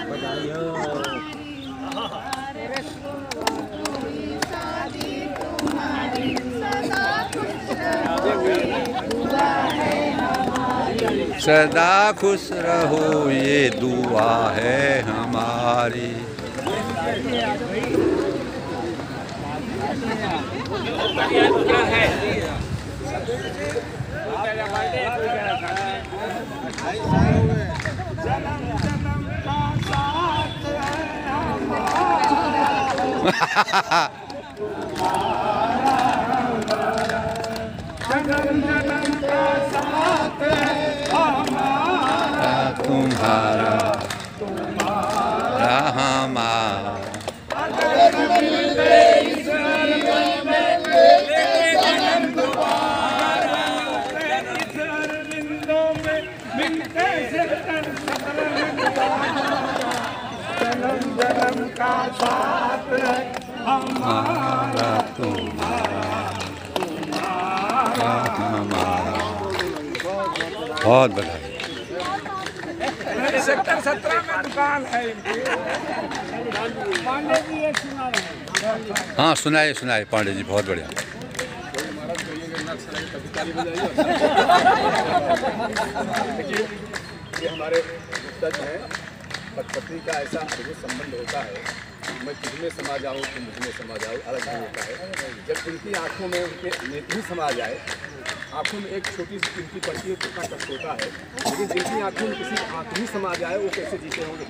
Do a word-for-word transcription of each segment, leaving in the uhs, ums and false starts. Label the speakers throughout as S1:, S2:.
S1: सदा खुश रहो ये दुआ है हमारी। तुम्हारा हमारा
S2: जन्म जन्म का साथ है हमारा
S1: तुम्हारा हमारा। बहुत बधाई।
S2: सेक्टर सत्रह में दुकान है इनकी।
S1: हाँ सुनाए सुनाए पांडे जी, बहुत बढ़िया।
S3: ये हमारे सच है, पत्नी का ऐसा अद्भुत संबंध होता है, मैं तुझमें समा जाऊँ तुम मुझमें समा जाओ, अलग नहीं होता है। जब उनकी आंखों में उनके नेत्र समा जाए, आंखों में एक छोटी सी टिंकी पड़ती है, कितना कष्ट होता है, लेकिन जिनकी आंखों में किसी आंख ही समा जाए वो कैसे जीते होंगे।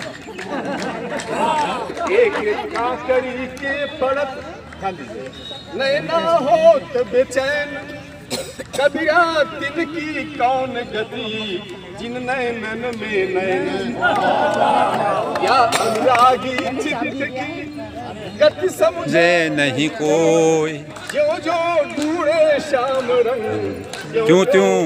S3: एक एक काकड़ी के पड़त खा लीजिए नैना हो तो बेचैन, कबिया दिल की कौन गति जिन नैनन में नैन, या अनुरागी चित्त की गति समझे नहीं कोई, जो जो ढूंढे श्याम रंग
S1: क्यों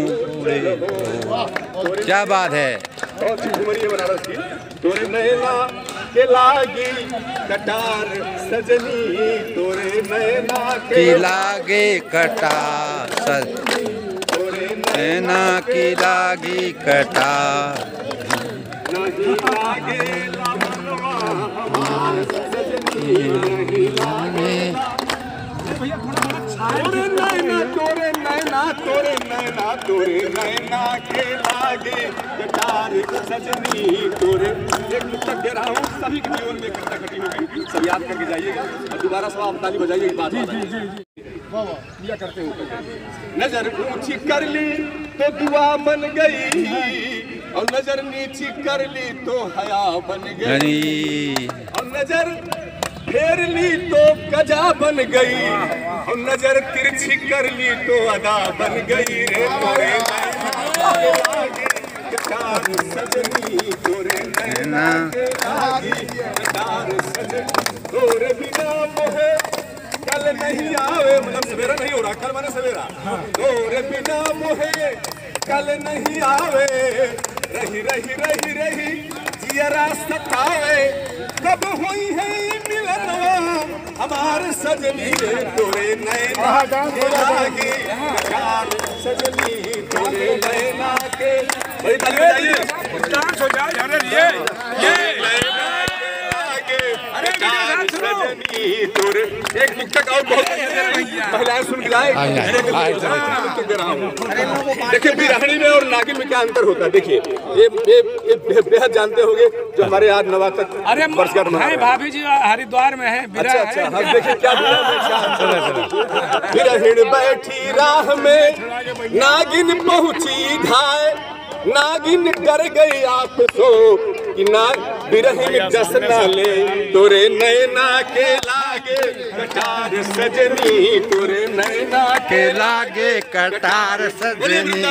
S1: क्यों। क्या बात है।
S3: बहुत सी घुमरी है बनारस की। तोरे नैना के लागी कटार सजनी, तोरे नैना के
S1: लागे कटार सजनी, तोरे नैना की लागी कटार,
S3: नहीं लागे लामनवा हमार सजनी, नहीं लागे तोरे नैना तोरे नैना तोरे नैना तोरे नैना के लागे कटार सजनी, तोरे। एक नुक्ता कह रहा हूँ, सभी के जीवन में घटना घटी होगी, सब याद करके जाइएगा और दोबारा सब आप ताली बजाइए। इस बात किया करते हो। नजर ऊंची कर ली तो दुआ बन गई, और नजर नीची कर ली तो हया बन गई, और नजर फेर ली तो कजा बन गई, और नजर तिरछी कर ली तो अदा बन गई रे। तोरे लागे कटार सजनी, तोरे नैना के लागी कटार सजनी, तोरे बिना मोहे कल नहीं आवे, मतलब सवेरा नहीं हो रहा, कल माने सवेरा, तोरे बिना मोहे कल नहीं आवे, रही रही रही रही जियरा सतावे, कब हुई है मिलनवा हमारे सजनी रे। तोरे नैना के लागी कटार सजनी, तोरे नैना के भाई ताली बजाइए, डांस हो जाए। अरे ये ये नैना के लागे कटार सजनी, तोरे। एक मुक्तक और बहुत महिलाएं सुन गिराए। देखिए बिरहनी में और नागिन में क्या अंतर होता है। देखिए ये ये बेहद जानते होंगे जो हमारे आज नवातक वर्षगांठ मना रहे हैं।
S2: भाभी जी हरिद्वार में है।
S3: अच्छा अच्छा हम देखिए क्या बिरहन बैठी राह में नागिन पहुंची धाय, नागिन कर गई आप सो कि ना बिरहन जस न ले, तोरे नैना के लागे कटार सजनी, तोरे नैना के लागे कटार सजनी।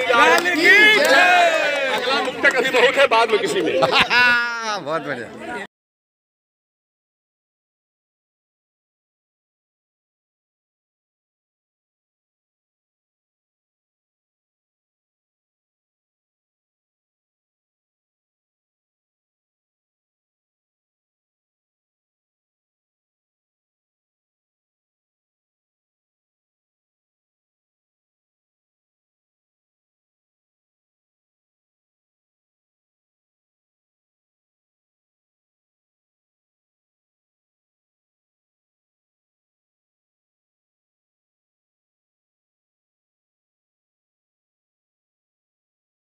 S3: अगला मुक्तक अभी बहुत है, बाद में किसी में।
S1: बहुत बढ़िया।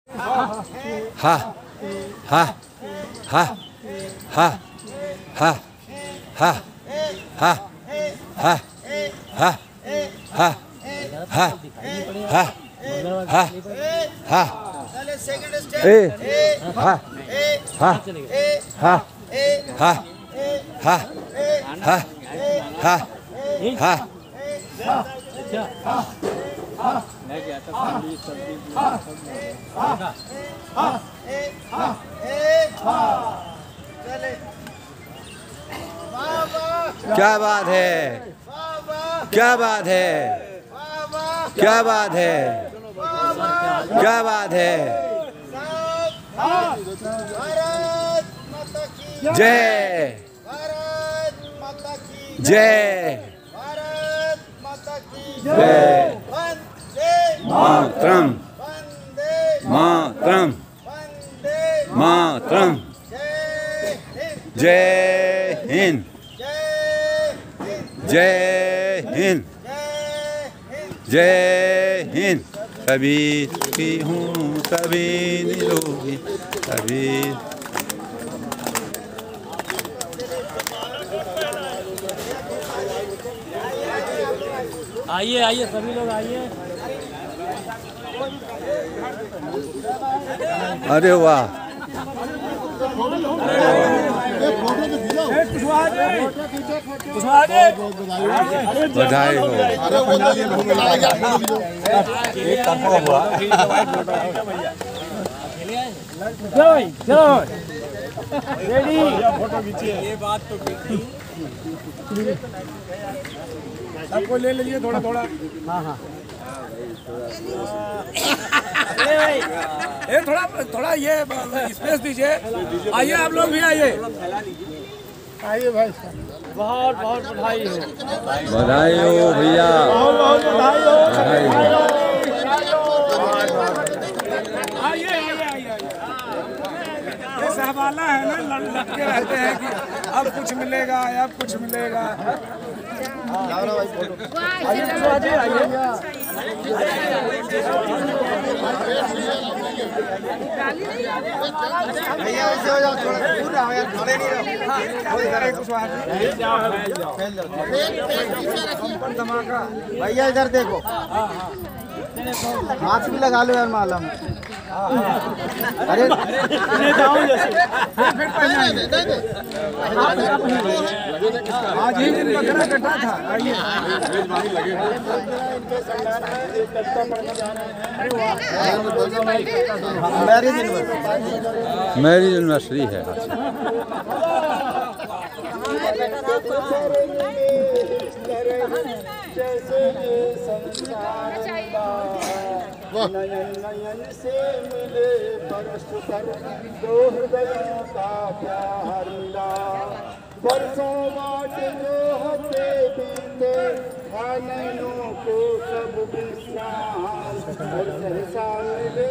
S1: हा हा हा हा हा हा हा हा हा हा हा हा हा हा ए हा हा हा हा हा हा हा हा क्या बात है, क्या बात है, क्या बात है, क्या बात है। जय जय जय मातरम मातरम मातरम। जय हिंद जय हिंद जय हिंद। सभी सुखी हूँ, सभी निरोगी, सभी।
S4: आइए आइए सभी लोग आइए।
S1: अरे वाह, बधाई हो।
S2: सबको ले लीजिए थोड़ा थोड़ा। हाँ हाँ ये थोड़ा थोड़ा ये स्पेस दीजिए। आइए आप लोग भी आइए आइए भाई। बहुत बहुत बधाई हो,
S1: बधाई हो भैया,
S2: बहुत बहुत बधाई हो।
S1: बधाई हो।
S2: आइए आइए आइए। ये सहवाला है ना, लड़ लटके रहते हैं कि अब कुछ मिलेगा अब कुछ मिलेगा। आइए आइए आइए।
S5: भैया इधर देखो, हाथ भी लगा लो यार मालूम। अरे
S2: आज ही दिन बकरा कटा था। आइए
S1: मेरी एनिवर्सरी है।
S3: नयन नयन से मिले परस्पर दो हृदयों का प्यार मिला। बरसों बाट जो होते बीते नैनों को सब विश्राम और सहसा मिले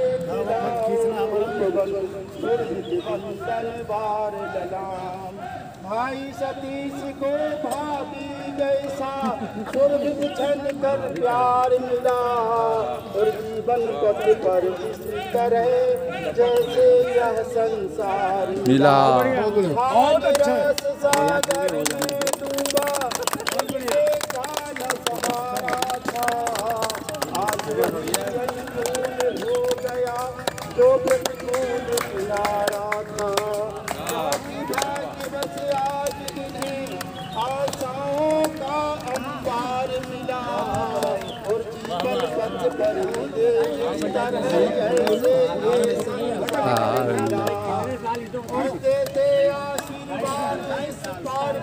S3: बंदन बार ललाम। भाई सतीश को भाभी जैसा सुर्ग बिछल कर प्यार मिला। और जीवन पथ पर इस तरह जैसे यह संसार
S1: मिला।
S2: बहुत अच्छा।
S3: सागर में डूबा देखा न सहारा था। आज वही हो गया जो प्रतिकूल किनारा था। भाग्य बस आज दिखी आशाओं का अंबार मिला। और जीवन पथ पर इस तरह जैसे ये संसार मिला। देते आशीर्वाद इस पार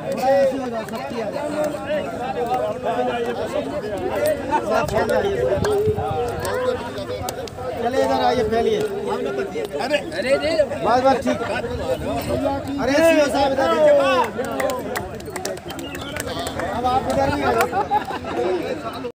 S5: चले इधर आइए, फैलिए। बस बस ठीक। अरे सीओ साहब इधर देखो। अब आप इधर नहीं आइए।